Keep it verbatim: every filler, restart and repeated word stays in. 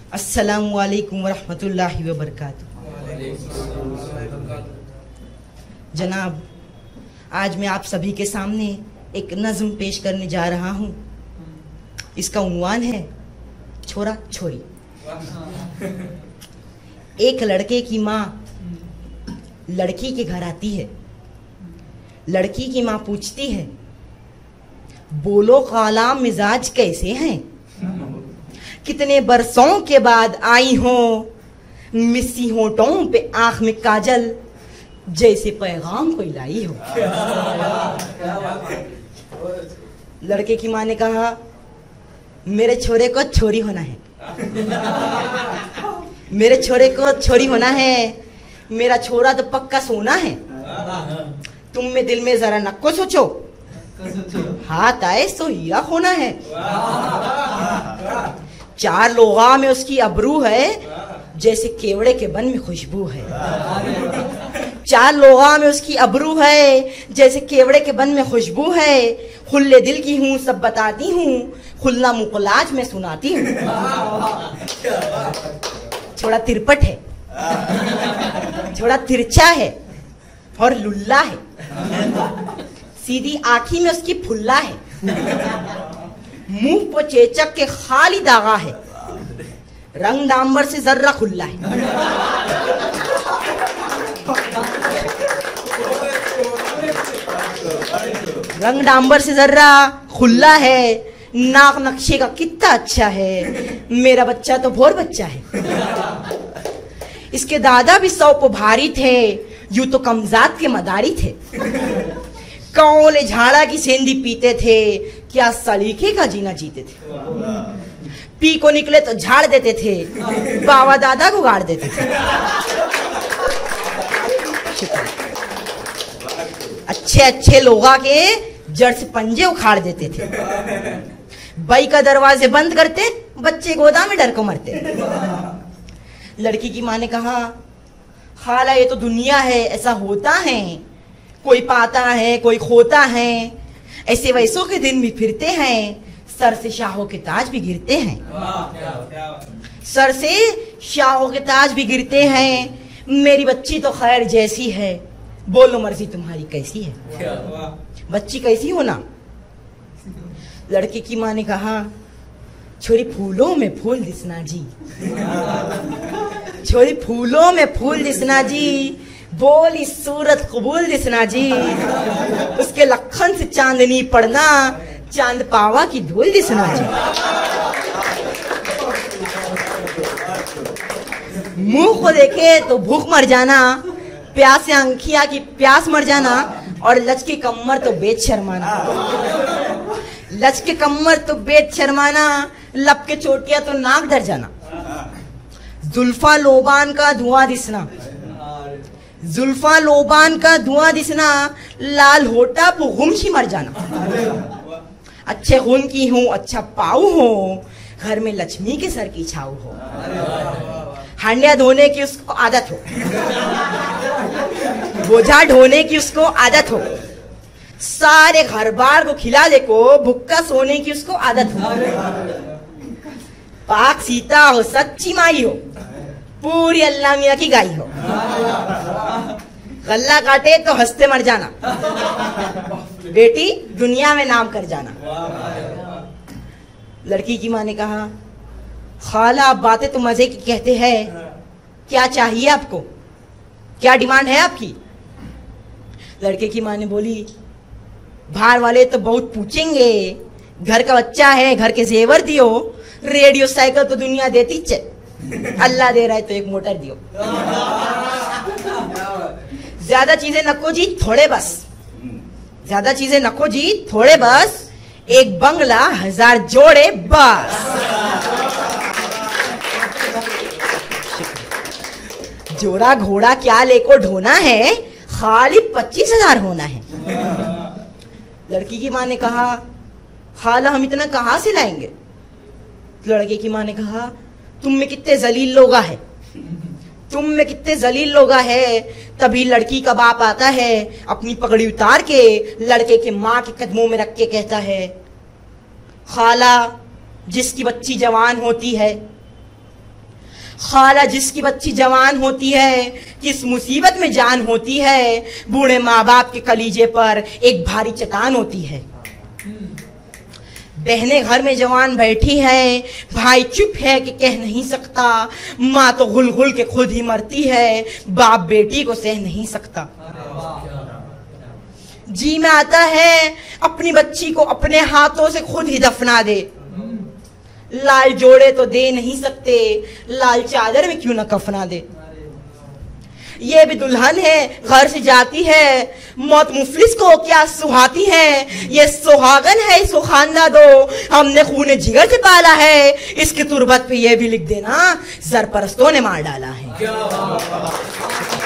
अस्सलामु अलैकुम वरहमतुल्लाहि वबरकातुहू। जनाब, आज मैं आप सभी के सामने एक नज़्म पेश करने जा रहा हूँ। इसका उन्वान है छोरा छोरी। एक लड़के की माँ लड़की के घर आती है। लड़की की माँ पूछती है, बोलो खाला मिजाज कैसे हैं? कितने बरसों के बाद आई हो, मिस्सी होठों पे आंख में काजल, जैसे पैगाम कोई लाई हो। लड़के की माँ ने कहा, मेरे छोरे को छोरी होना है, मेरे छोरे को छोरी होना है, मेरा छोरा तो पक्का सोना है। तुम में दिल में जरा नक्को सोचो, हाथ आए सो हीरा होना है। चार लोहा में उसकी अबरू है, जैसे केवड़े के बन में खुशबू है। चार लोहा में उसकी अबरू है, जैसे केवड़े के बन में खुशबू है। खुले दिल की हूँ, सब बताती हूँ, खुल्ला मुकलाज में सुनाती हूँ। थोड़ा तिरपट है, थोड़ा तिरछा है और लुल्ला है। सीधी आँखी में उसकी फुल्ला है, मुंह पर चेचक के खाली दागा है, रंग डांबर से जर्रा खुल्ला है। रंग डांबर से जर्रा खुल्ला है, नाक नक्शे का कितना अच्छा है, मेरा बच्चा तो भोर बच्चा है। इसके दादा भी सौ पे भारी थे, यूं तो कमजात के मदारी थे। कौले झाड़ा की सेंधी पीते थे, क्या सलीके का जीना जीते थे। पी को निकले तो झाड़ देते थे, बाबा दादा को गाड़ देते थे। अच्छे अच्छे लोगा के जड़ से पंजे उखाड़ देते थे। बाई का दरवाजे बंद करते, बच्चे गोदा में डर को मरते। लड़की की माँ ने कहा, खाला ये तो दुनिया है, ऐसा होता है, कोई पाता है कोई खोता है, ऐसे वैसों के दिन भी फिरते हैं, सर से शाहों के ताज भी गिरते हैं। सर से शाहों के ताज भी गिरते हैं, मेरी बच्ची तो खैर जैसी है, बोलो मर्जी तुम्हारी कैसी है? बच्ची कैसी हो ना? लड़के की माँ ने कहा, छोरी फूलों में फूल दिसना जी, छोरी फूलों में फूल दिसना जी, बोली सूरत कबूल दिसना जी, उसके लखन से चांदनी पड़ना, चांद पावा की धूल दिसना जी। मुंह को देखे तो भूख मर जाना, प्यास से अंखिया की प्यास मर जाना, और लचके कमर तो बेच शर्माना। लचके कमर तो बेच शर्माना, लब के चोटिया तो नाक डर जाना। जुल्फा लोबान का धुआं दिसना, जुल्फा लोबान का धुआं दिसना, लाल होटा पे गुमशी मर जाना। अच्छे खून की हूँ, अच्छा पाऊ हो, घर में लक्ष्मी के सर की छाऊ हो। हांडिया धोने की उसको आदत हो, बोझा ढोने की उसको आदत हो, सारे घर बार को खिलाने को भुक्का सोने की उसको आदत हो। पाक सीता हो, सच्ची माई हो, पूरी अल्लाह मियाँ की गाई हो। गल्ला काटे तो हंसते मर जाना, बेटी दुनिया में नाम कर जाना। लड़की की माँ ने कहा, खाला आप बातें तो मजे की कहते हैं, क्या चाहिए आपको, क्या डिमांड है आपकी? लड़के की माँ ने बोली, बाहर वाले तो बहुत पूछेंगे, घर का बच्चा है, घर के जेवर दियो, रेडियो साइकिल तो दुनिया देती चे, अल्लाह दे रहा है तो एक मोटर दियो। ज्यादा चीजें नको जी, थोड़े बस, ज्यादा चीजें नको जी, थोड़े बस, एक बंगला हजार जोड़े बस। जोड़ा घोड़ा क्या लेको ढोना है, खाली पच्चीस हजार होना है। लड़की की माँ ने कहा, खाला हम इतना कहाँ से लाएंगे? लड़के की माँ ने कहा, तुम में कितने जलील लोग है, तुम में कितने जलील लोग है। तभी लड़की का बाप आता है, अपनी पगड़ी उतार के लड़के के माँ के कदमों में रख के कहता है, खाला जिसकी बच्ची जवान होती है खाला जिसकी बच्ची जवान होती है, किस मुसीबत में जान होती है, बूढ़े माँ बाप के कलीजे पर एक भारी चट्टान होती है। बहनें घर में जवान बैठी हैं, भाई चुप है कि कह नहीं सकता, माँ तो घुल घुल के खुद ही मरती है, बाप बेटी को सह नहीं सकता। जी में आता है अपनी बच्ची को अपने हाथों से खुद ही दफना दे, लाल जोड़े तो दे नहीं सकते, लाल चादर में क्यों ना कफना दे। ये भी दुल्हन है घर से जाती है, मौत मुफलिस को क्या सुहाती है, ये सुहागन है इसको खाना दो, हमने खूने जिगर से पाला है, इसकी तुरबत पे ये भी लिख देना सरपरस्तों ने मार डाला है।